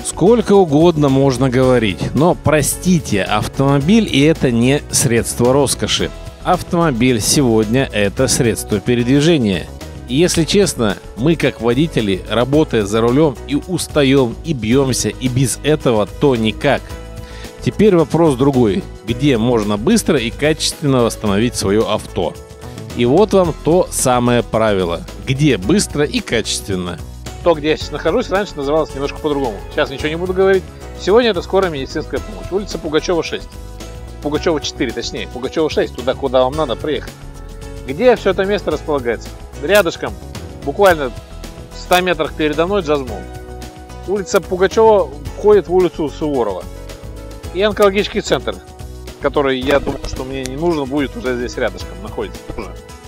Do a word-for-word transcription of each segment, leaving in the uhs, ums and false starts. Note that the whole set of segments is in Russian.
Сколько угодно можно говорить, но простите, автомобиль и это не средство роскоши. Автомобиль сегодня это средство передвижения. И если честно, мы как водители, работая за рулем, и устаем, и бьемся, и без этого то никак. Теперь вопрос другой. Где можно быстро и качественно восстановить свое авто? И вот вам то самое правило. Где быстро и качественно? То, где я сейчас нахожусь, раньше называлось немножко по-другому. Сейчас ничего не буду говорить. Сегодня это скорая медицинская помощь. Улица Пугачева, шесть. Пугачева, четыре, точнее. Пугачева, шесть, туда, куда вам надо приехать. Где все это место располагается? Рядышком, буквально в ста метрах передо мной, Джазмол. Улица Пугачева входит в улицу Суворова. И онкологический центр, который, я думаю, что мне не нужно будет, уже здесь рядышком находится. Уже.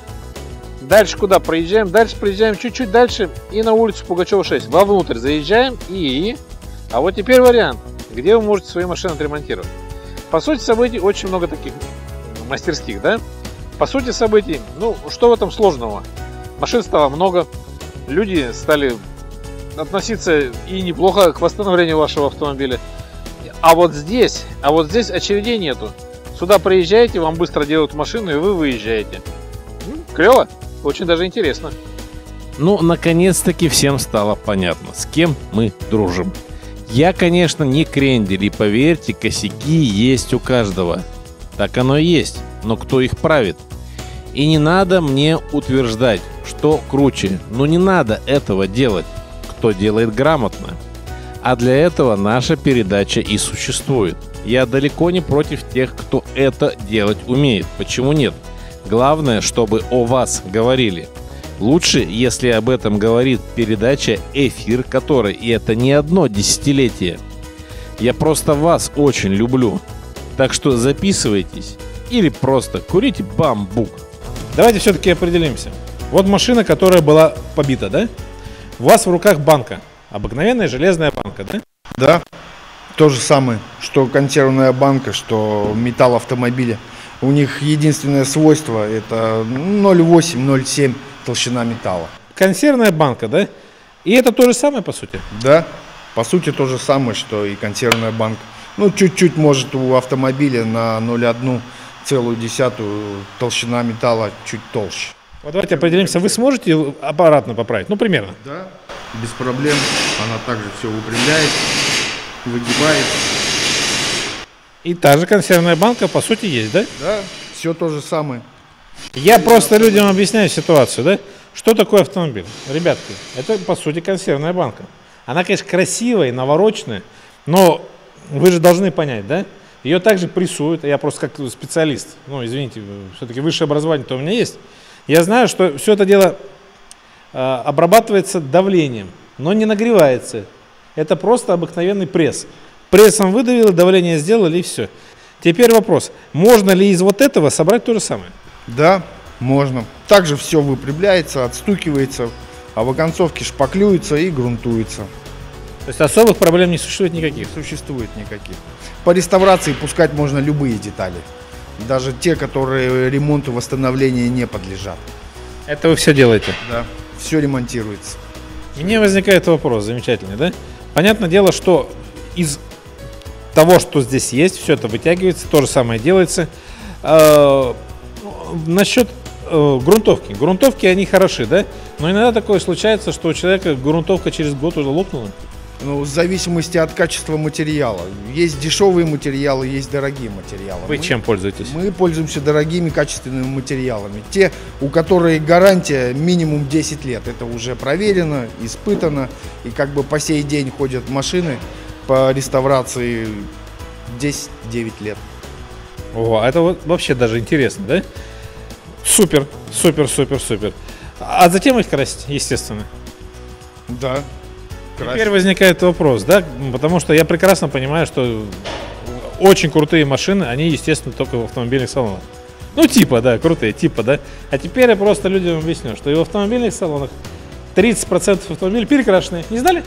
Дальше куда проезжаем? Дальше проезжаем чуть-чуть дальше и на улицу Пугачева, шесть. Вовнутрь заезжаем и... А вот теперь вариант, где вы можете свои машины отремонтировать. По сути событий очень много таких мастерских, да? По сути событий, ну, что в этом сложного? Машин стало много, люди стали относиться и неплохо к восстановлению вашего автомобиля. А вот здесь, а вот здесь очередей нету. Сюда приезжаете, вам быстро делают машину и вы выезжаете. Клево, очень даже интересно. Ну, наконец-таки всем стало понятно, с кем мы дружим. Я, конечно, не крендель, и поверьте, косяки есть у каждого. Так оно и есть, но кто их правит? И не надо мне утверждать, что круче. Ну не надо этого делать, кто делает грамотно. А для этого наша передача и существует. Я далеко не против тех, кто это делать умеет. Почему нет? Главное, чтобы о вас говорили. Лучше, если об этом говорит передача, эфир которой, и это не одно десятилетие. Я просто вас очень люблю. Так что записывайтесь или просто курите бамбук. Давайте все-таки определимся. Вот машина, которая была побита, да? У вас в руках банка. Обыкновенная железная банка, да? Да. То же самое, что консервная банка, что металл автомобиля. У них единственное свойство — это ноль восемь — ноль семь толщина металла. Консервная банка, да? И это то же самое, по сути? Да. По сути, то же самое, что и консервная банка. Ну, чуть-чуть, может, у автомобиля на ноль целых одну десятую толщина металла чуть толще. Вот давайте определимся, вы сможете аппаратно поправить? Ну, примерно. Да, без проблем. Она также все выпрямляет, выгибает. И та же консервная банка, по сути, есть, да? Да, все то же самое. Я просто людям объясняю ситуацию, да? Что такое автомобиль? Ребятки, это, по сути, консервная банка. Она, конечно, красивая и навороченная, но вы же должны понять, да? Ее также прессуют, я просто как специалист, ну, извините, все-таки высшее образование-то у меня есть. Я знаю, что все это дело э, обрабатывается давлением, но не нагревается. Это просто обыкновенный пресс. Прессом выдавило, давление сделали и все. Теперь вопрос, можно ли из вот этого собрать то же самое? Да, можно. Также все выпрямляется, отстукивается, а в оконцовке шпаклюется и грунтуется. То есть особых проблем не существует никаких? Не существует никаких. По реставрации пускать можно любые детали. Даже те, которые ремонту, восстановлению не подлежат. Это вы все делаете? Да, все ремонтируется. Мне возникает вопрос, замечательный, да? Понятное дело, что из того, что здесь есть, все это вытягивается, то же самое делается. Э, насчет э, грунтовки. Грунтовки, они хороши, да? Но иногда такое случается, что у человека грунтовка через год уже лопнула. Ну, в зависимости от качества материала. Есть дешевые материалы, есть дорогие материалы. Вы мы, чем пользуетесь? Мы пользуемся дорогими качественными материалами. Те, у которых гарантия минимум десять лет. Это уже проверено, испытано. И как бы по сей день ходят машины по реставрации десять-девять лет. О, это вот вообще даже интересно, да? Супер, супер, супер, супер. А затем их красить, естественно. Да. Теперь красить. Возникает вопрос, да? Потому что я прекрасно понимаю, что очень крутые машины, они, естественно, только в автомобильных салонах. Ну, типа, да, крутые, типа, да. А теперь я просто людям объясню, что и в автомобильных салонах тридцать процентов автомобилей перекрашенные. Не знали?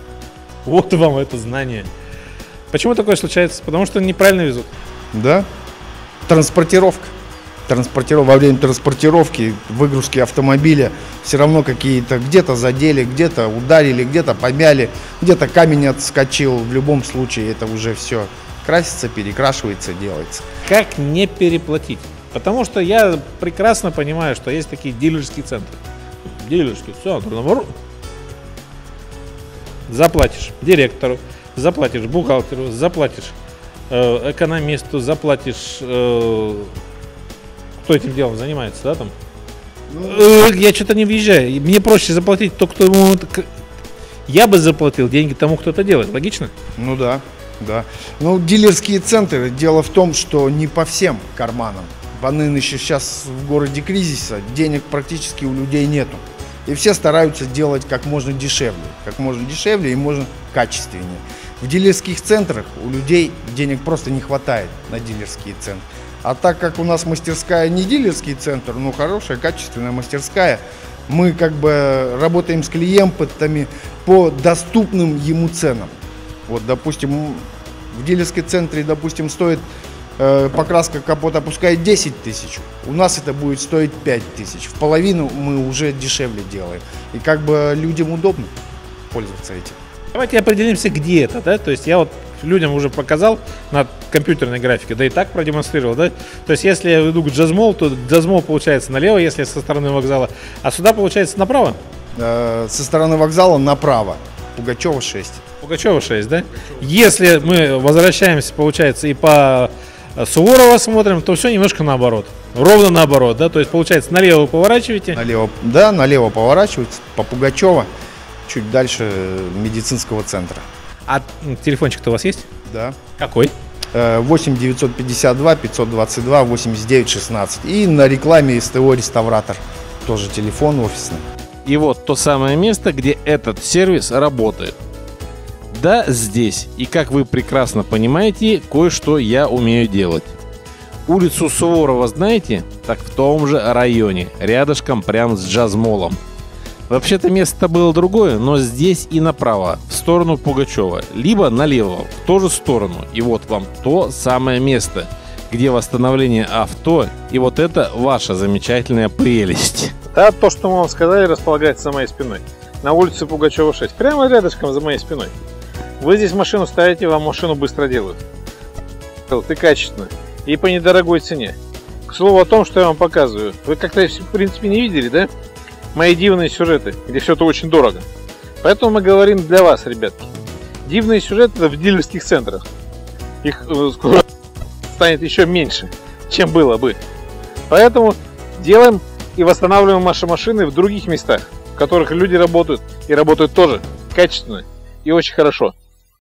Вот вам это знание. Почему такое случается? Потому что неправильно везут. Да. Транспортировка. транспортиров... во время транспортировки, выгрузки автомобиля все равно какие-то где-то задели, где-то ударили, где-то помяли, где-то камень отскочил. В любом случае это уже все красится, перекрашивается, делается. Как не переплатить? Потому что я прекрасно понимаю, что есть такие дилерские центры. Дилерский центр, наоборот. Заплатишь директору, заплатишь бухгалтеру, заплатишь э, экономисту, заплатишь, э, кто этим делом занимается, да, там? Э, я что-то не въезжаю. Мне проще заплатить то, кто ему... Я бы заплатил деньги тому, кто это делает. Логично? Ну да, да. Ну, дилерские центры, дело в том, что не по всем карманам. По нынешнему сейчас в городе кризиса денег практически у людей нету. И все стараются делать как можно дешевле. Как можно дешевле и можно качественнее. В дилерских центрах у людей денег просто не хватает на дилерские центры. А так как у нас мастерская не дилерский центр, но хорошая, качественная мастерская, мы как бы работаем с клиентами по доступным ему ценам. Вот, допустим, в дилерском центре, допустим, стоит э, покраска капота пускай десять тысяч, у нас это будет стоить пять тысяч. В половину мы уже дешевле делаем. И как бы людям удобно пользоваться этим. Давайте определимся, где это, да, то есть я вот людям уже показал на компьютерной графике, да и так продемонстрировал, да, то есть если я иду к Джазмол, то Джазмол получается налево, если со стороны вокзала, а сюда получается направо? Э, со стороны вокзала направо, Пугачева шесть. Пугачева шесть, да? Если мы возвращаемся, получается, и по Суворова смотрим, то все немножко наоборот, ровно наоборот, да, то есть получается налево вы поворачиваете. Налево, да, налево поворачивается, по Пугачева, чуть дальше медицинского центра. А телефончик-то у вас есть? Да. Какой? восемь девятьсот пятьдесят два пятьсот двадцать два восемьдесят девять шестнадцать. И на рекламе СТО «Реставратор». Тоже телефон офисный. И вот то самое место, где этот сервис работает. Да, здесь. И как вы прекрасно понимаете, кое-что я умею делать. Улицу Суворова знаете? Так в том же районе, рядышком прям с Джазмолом. Вообще-то место было другое, но здесь и направо, в сторону Пугачева, либо налево, в ту же сторону. И вот вам то самое место, где восстановление авто, и вот это ваша замечательная прелесть. Да, то, что мы вам сказали, располагается за моей спиной. На улице Пугачева шесть, прямо рядышком за моей спиной. Вы здесь машину ставите, вам машину быстро делают. И качественно, и по недорогой цене. К слову о том, что я вам показываю, вы как-то в принципе не видели, да? Мои дивные сюжеты, где все это очень дорого. Поэтому мы говорим для вас, ребятки. Дивные сюжеты в дилерских центрах. Их э, скоро станет еще меньше, чем было бы. Поэтому делаем и восстанавливаем наши машины в других местах, в которых люди работают и работают тоже качественно и очень хорошо.